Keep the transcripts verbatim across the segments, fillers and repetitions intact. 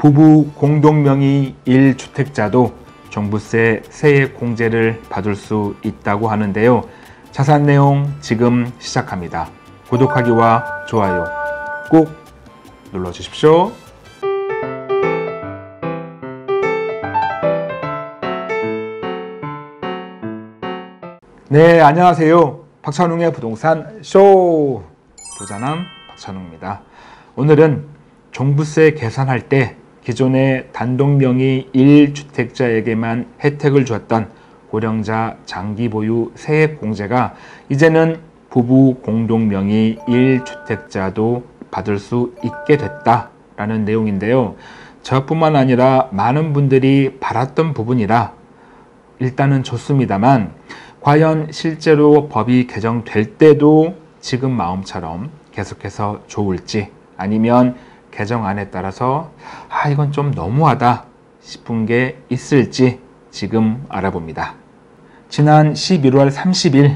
부부 공동명의 일 주택자도 종부세 세액 공제를 받을 수 있다고 하는데요. 자세한 내용 지금 시작합니다. 구독하기와 좋아요 꼭 눌러주십시오. 네, 안녕하세요. 박찬웅의 부동산 쇼 부자남 박찬웅입니다. 오늘은 종부세 계산할 때 기존의 단독명의 일 주택자에게만 혜택을 주었던 고령자 장기 보유 세액 공제가 이제는 부부 공동명의 일 주택자도 받을 수 있게 됐다라는 내용인데요. 저뿐만 아니라 많은 분들이 바랐던 부분이라 일단은 좋습니다만, 과연 실제로 법이 개정될 때도 지금 마음처럼 계속해서 좋을지, 아니면 개정안에 따라서 아 이건 좀 너무하다 싶은 게 있을지 지금 알아봅니다. 지난 십일월 삼십일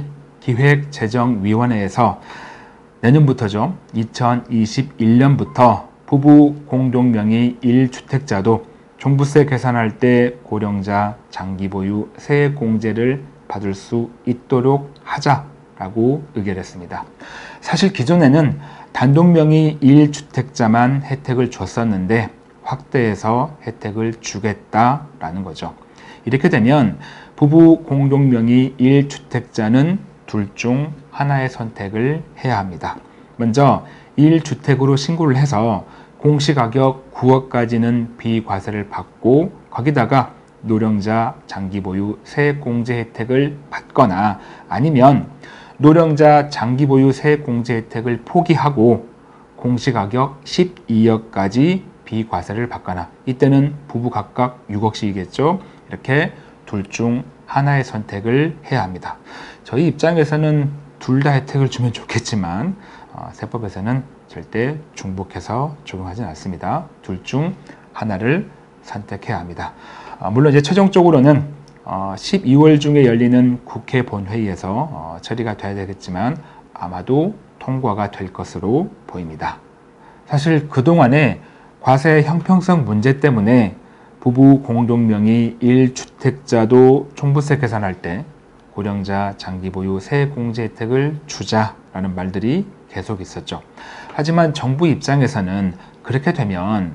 기획재정위원회에서 내년부터죠, 이천이십일 년부터 부부 공동명의 일 주택자도 종부세 계산할 때 고령자 장기 보유 세액 공제를 받을 수 있도록 하자라고 의결했습니다. 사실 기존에는 단독명의 일 주택자만 혜택을 줬었는데 확대해서 혜택을 주겠다라는 거죠. 이렇게 되면 부부 공동명의 일 주택자는 둘 중 하나의 선택을 해야 합니다. 먼저 일 주택으로 신고를 해서 공시가격 구억까지는 비과세를 받고 거기다가 노령자 장기 보유 세액 공제 혜택을 받거나, 아니면 노령자 장기 보유 세액 공제 혜택을 포기하고 공시가격 십이억까지 비과세를 받거나, 이때는 부부 각각 육억씩이겠죠. 이렇게 둘 중 하나의 선택을 해야 합니다. 저희 입장에서는 둘 다 혜택을 주면 좋겠지만 어, 세법에서는 절대 중복해서 적용하지는 않습니다. 둘 중 하나를 선택해야 합니다. 어, 물론 이제 최종적으로는 어, 십이월 중에 열리는 국회 본회의에서 어, 처리가 돼야 되겠지만 아마도 통과가 될 것으로 보입니다. 사실 그동안에 과세 형평성 문제 때문에 부부 공동명의 일 주택자도 종부세 계산할 때 고령자 장기 보유 세액 공제 혜택을 주자라는 말들이 계속 있었죠. 하지만 정부 입장에서는 그렇게 되면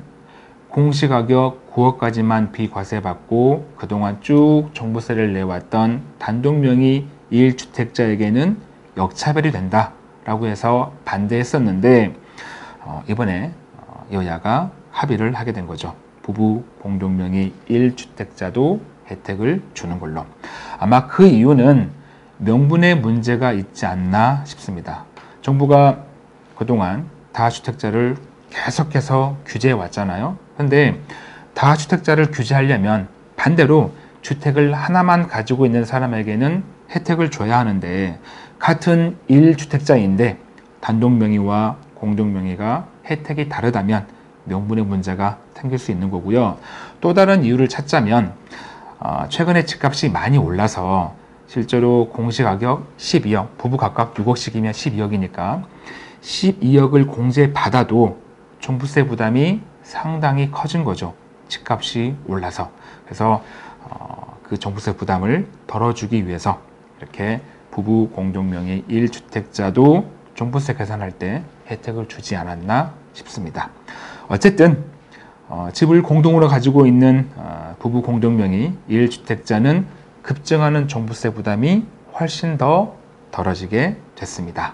공시가격 구억까지만 비과세 받고 그동안 쭉 종부세를 내왔던 단독명의 일 주택자에게는 역차별이 된다라고 해서 반대했었는데 어, 이번에 어, 여야가 합의를 하게 된 거죠. 부부 공동명의 일 주택자도 혜택을 주는 걸로. 아마 그 이유는 명분에 문제가 있지 않나 싶습니다. 정부가 그동안 다주택자를 계속해서 규제해 왔잖아요. 근데 다주택자를 규제하려면 반대로 주택을 하나만 가지고 있는 사람에게는 혜택을 줘야 하는데, 같은 일 주택자인데 단독명의와 공동명의가 혜택이 다르다면 명분의 문제가 생길 수 있는 거고요. 또 다른 이유를 찾자면 어, 최근에 집값이 많이 올라서 실제로 공시가격 십이억, 부부 각각 육억씩이면 십이억이니까 십이억을 공제받아도 종부세 부담이 상당히 커진 거죠. 집값이 올라서. 그래서 어, 그 종부세 부담을 덜어주기 위해서 이렇게 부부 공동명의 일 주택자도 종부세 계산할 때 혜택을 주지 않았나 싶습니다. 어쨌든 어, 집을 공동으로 가지고 있는 어, 부부 공동명의 일 주택자는 급증하는 종부세 부담이 훨씬 더 덜어지게 됐습니다.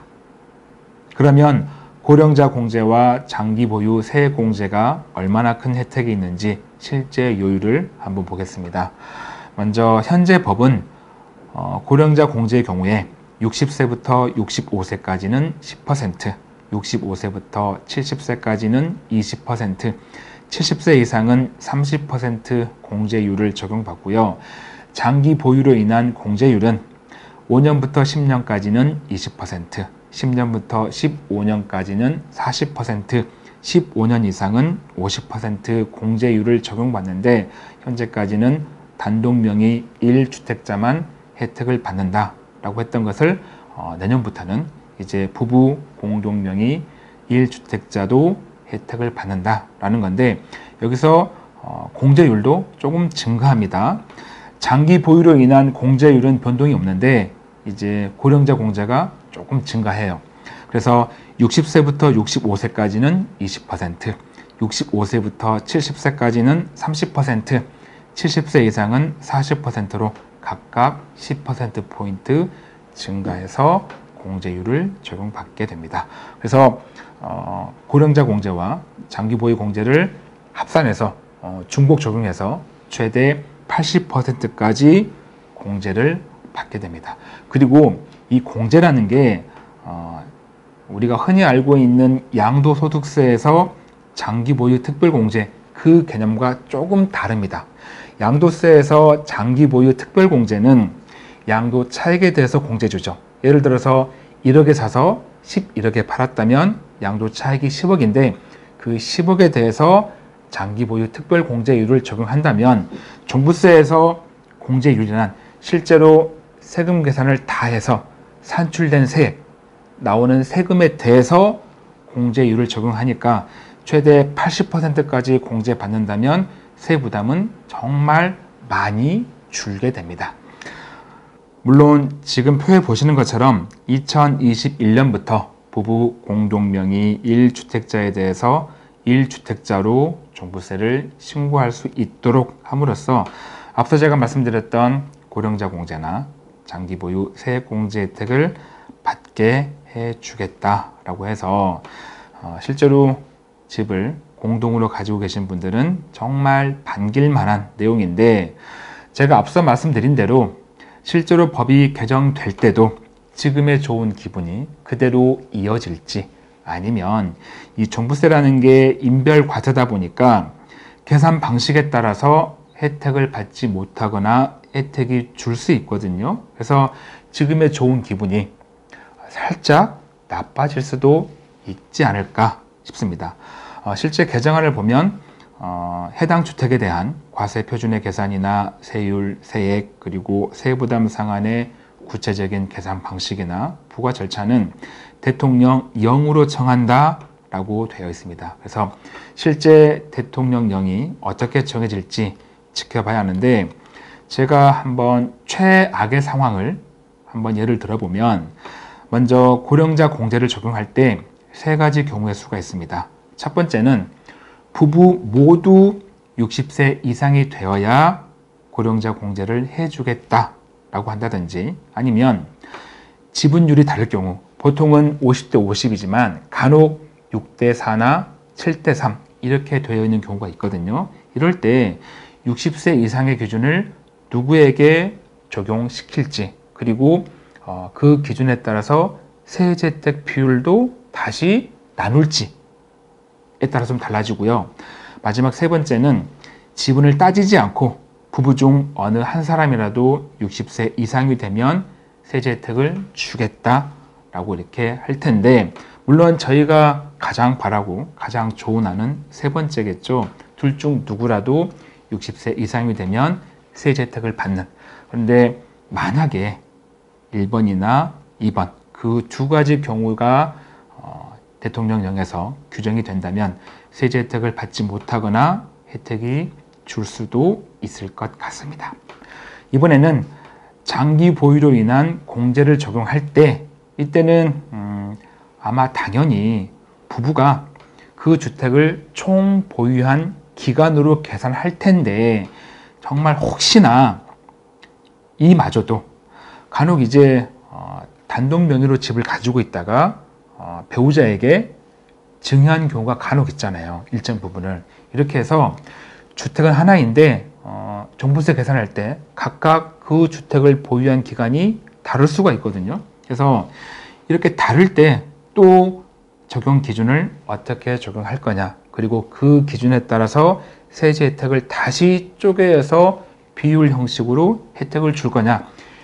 그러면 고령자 공제와 장기 보유 세액 공제가 얼마나 큰 혜택이 있는지 실제 요율을 한번 보겠습니다. 먼저 현재 법은 어, 고령자 공제의 경우에 육십 세부터 육십오 세까지는 십 퍼센트, 육십오 세부터 칠십 세까지는 이십 퍼센트, 칠십 세 이상은 삼십 퍼센트 공제율을 적용받고요. 장기 보유로 인한 공제율은 오 년부터 십 년까지는 이십 퍼센트, 십 년부터 십오 년까지는 사십 퍼센트, 십오 년 이상은 오십 퍼센트 공제율을 적용받는데, 현재까지는 단독명의 일 주택자만 혜택을 받는다라고 했던 것을 어, 내년부터는 이제 부부 공동명의 일 주택자도 혜택을 받는다라는 건데, 여기서 어, 공제율도 조금 증가합니다. 장기 보유로 인한 공제율은 변동이 없는데 이제 고령자 공제가 조금 증가해요. 그래서 육십 세부터 육십오 세까지는 이십 퍼센트, 육십오 세부터 칠십 세까지는 삼십 퍼센트, 칠십 세 이상은 사십 퍼센트로 각각 십 퍼센트 포인트 증가해서 공제율을 적용받게 됩니다. 그래서 어, 고령자 공제와 장기 보유 공제를 합산해서 어, 중복 적용해서 최대 팔십 퍼센트까지 공제를 받게 됩니다. 그리고 이 공제라는 게 어, 우리가 흔히 알고 있는 양도소득세에서 장기 보유 특별공제 그 개념과 조금 다릅니다. 양도세에서 장기 보유 특별공제는 양도 차익에 대해서 공제 주죠. 예를 들어서 일억에 사서 십일억에 팔았다면 양도 차익이 십억인데 그 십억에 대해서 장기 보유 특별공제율을 적용한다면 종부세에서 공제율이란 실제로 세금 계산을 다 해서 산출된 세액, 나오는 세금에 대해서 공제율을 적용하니까 최대 팔십 퍼센트까지 공제받는다면 세부담은 정말 많이 줄게 됩니다. 물론 지금 표에 보시는 것처럼 이천이십일 년부터 부부 공동명의 일 주택자에 대해서 일 주택자로 종부세를 신고할 수 있도록 함으로써 앞서 제가 말씀드렸던 고령자 공제나 장기 보유 세액 공제 혜택을 받게 해주겠다라고 해서 어, 실제로 집을 공동으로 가지고 계신 분들은 정말 반길만한 내용인데 제가 앞서 말씀드린 대로 실제로 법이 개정될 때도 지금의 좋은 기분이 그대로 이어질지 아니면 이 종부세라는 게 인별 과세다 보니까 계산 방식에 따라서 혜택을 받지 못하거나 혜택이 줄 수 있거든요. 그래서 지금의 좋은 기분이 살짝 나빠질 수도 있지 않을까 싶습니다. 어, 실제 개정안을 보면 어, 해당 주택에 대한 과세 표준의 계산이나 세율, 세액, 그리고 세부담 상한의 구체적인 계산 방식이나 부과 절차는 대통령령으로 정한다 라고 되어 있습니다. 그래서 실제 대통령령이 어떻게 정해질지 지켜봐야 하는데 제가 한번 최악의 상황을 한번 예를 들어보면 먼저 고령자 공제를 적용할 때 세 가지 경우의 수가 있습니다. 첫 번째는 부부 모두 육십 세 이상이 되어야 고령자 공제를 해주겠다 라고 한다든지 아니면 지분율이 다를 경우 보통은 오십 대 오십이지만 간혹 육 대 사나 칠 대 삼 이렇게 되어 있는 경우가 있거든요. 이럴 때 육십 세 이상의 기준을 누구에게 적용시킬지 그리고 어, 그 기준에 따라서 세제 혜택 비율도 다시 나눌지에 따라 좀 달라지고요. 마지막 세 번째는 지분을 따지지 않고 부부 중 어느 한 사람이라도 육십 세 이상이 되면 세제 혜택을 주겠다라고 이렇게 할 텐데 물론 저희가 가장 바라고 가장 좋은 안은 세 번째겠죠. 둘 중 누구라도 육십 세 이상이 되면 세제 혜택을 받는. 그런데 만약에 일 번이나 이 번 그 두 가지 경우가 어, 대통령령에서 규정이 된다면 세제 혜택을 받지 못하거나 혜택이 줄 수도 있을 것 같습니다. 이번에는 장기 보유로 인한 공제를 적용할 때 이때는 음, 아마 당연히 부부가 그 주택을 총 보유한 기간으로 계산할 텐데 정말 혹시나 이마저도 간혹 이제 어, 단독 명의로 집을 가지고 있다가 어, 배우자에게 증여한 경우가 간혹 있잖아요. 일정 부분을 이렇게 해서 주택은 하나인데 어, 종부세 계산할 때 각각 그 주택을 보유한 기간이 다를 수가 있거든요. 그래서 이렇게 다를 때 또 적용 기준을 어떻게 적용할 거냐 그리고 그 기준에 따라서 세제 혜택을 다시 쪼개서 비율 형식으로 혜택을 줄 거냐에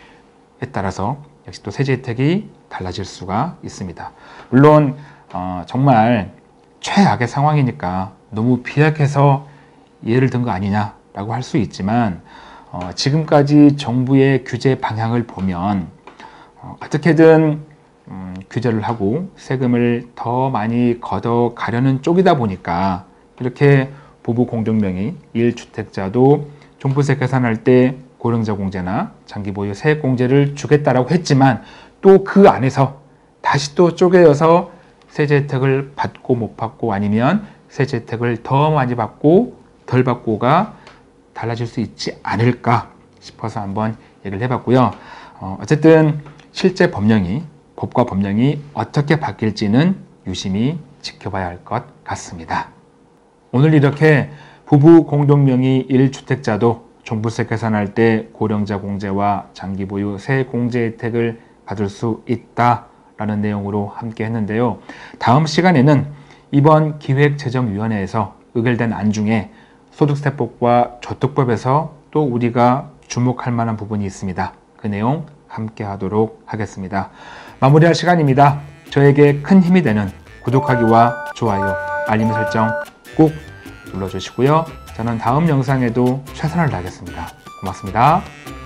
따라서 역시 또 세제 혜택이 달라질 수가 있습니다. 물론 어, 정말 최악의 상황이니까 너무 비약해서 예를 든 거 아니냐라고 할 수 있지만 어, 지금까지 정부의 규제 방향을 보면 어, 어떻게든 음, 규제를 하고 세금을 더 많이 걷어가려는 쪽이다 보니까 이렇게 부부 공동명의 일 주택자도 종부세 계산할 때 고령자 공제나 장기 보유 세액 공제를 주겠다라고 했지만 또 그 안에서 다시 또 쪼개어서 세제 혜택을 받고 못 받고 아니면 세제 혜택을 더 많이 받고 덜 받고가 달라질 수 있지 않을까 싶어서 한번 얘기를 해봤고요. 어, 어쨌든 실제 법령이 법과 법령이 어떻게 바뀔지는 유심히 지켜봐야 할 것 같습니다. 오늘 이렇게 부부 공동명의 일 주택자도 종부세 계산할 때 고령자 공제와 장기 보유 세액 공제 혜택을 받을 수 있다라는 내용으로 함께 했는데요. 다음 시간에는 이번 기획재정위원회에서 의결된 안 중에 소득세법과 저축법에서 또 우리가 주목할 만한 부분이 있습니다. 그 내용 함께 하도록 하겠습니다. 마무리할 시간입니다. 저에게 큰 힘이 되는 구독하기와 좋아요, 알림 설정 꼭 눌러주시고요. 저는 다음 영상에도 최선을 다하겠습니다. 고맙습니다.